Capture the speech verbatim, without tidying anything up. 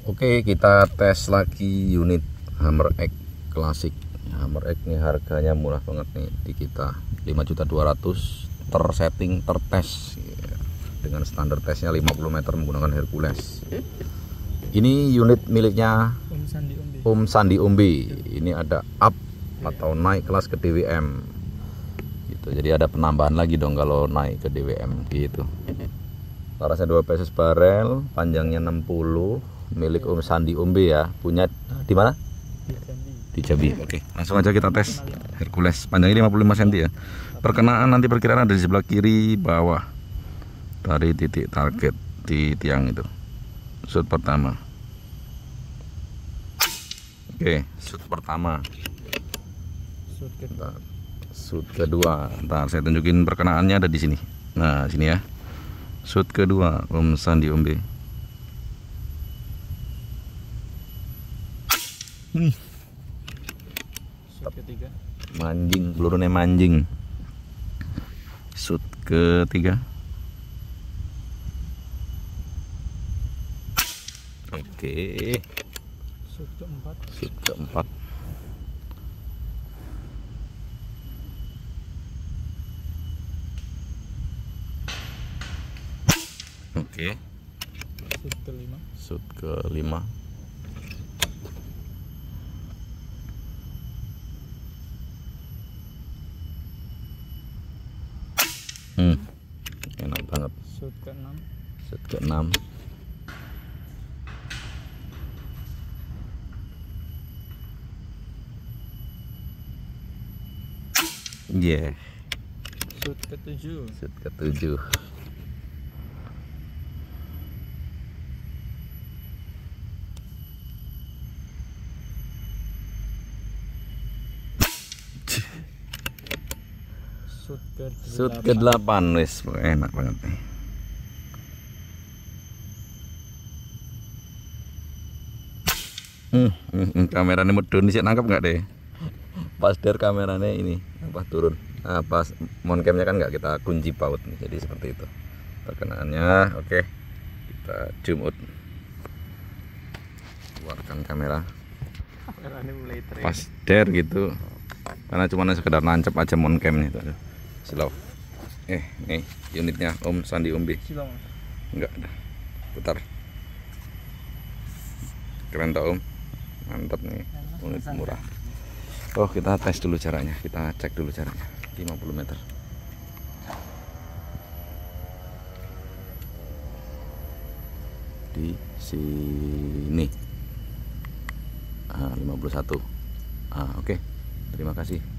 Oke, kita tes lagi unit Hammer X klasik. Hammer X ini harganya murah banget nih di kita, lima juta dua ratus ribu, tersetting, tertes dengan standar tesnya lima puluh meter menggunakan Hercules. Ini unit miliknya Om Sandi Umbi. Om Sandi Umbi. Ini ada up atau naik kelas ke D W M gitu. Jadi ada penambahan lagi dong kalau naik ke D W M gitu. Larasnya dua pieces barel, panjangnya enam puluh, milik Om Sandi Umbi ya. Punya di mana? Di Jambi. Oke, langsung aja kita tes. Hercules panjangnya lima puluh lima sentimeter ya. Perkenaan nanti perkiraan ada di sebelah kiri bawah dari titik target di tiang itu. Shoot pertama. Oke, shoot pertama. Shoot kedua. Shoot kedua. Ntar saya tunjukin perkenaannya ada di sini. Nah, sini ya. Shoot kedua Om Sandi Umbi. Hmm. Shoot ketiga. Manjing, pelurunya manjing. Shoot ketiga. Oke. Shoot keempat. Shoot keempat. Oke. Shoot kelima. Shoot kelima. Hmm. Enak banget. Shoot keenam. Shoot keenam. Yeah. Shoot ketujuh. Shoot ketujuh. Shoot ke Shoot ke delapan, wes enak banget nih. Hmm, hmm kameranya medun sih, nangkep nggak deh? Pas der kameranya ini apa turun. Nah, pas moncamnya kan nggak kita kunci paut nih, jadi seperti itu. Perkenaannya, oke. Kita zoom out. Keluarkan kamera. Kameranya mulai trend. Pas der gitu. Karena cuma sekedar nancep aja moncamnya itu. Slow. Eh, nih unitnya Om Sandi Umbi. Silau. Enggak ada. Putar. Keren tau Om. Mantap nih. Unit murah. Oh, kita tes dulu caranya. Kita cek dulu caranya. lima puluh meter. Di sini. Ah, lima puluh satu. Ah, oke. Terima kasih.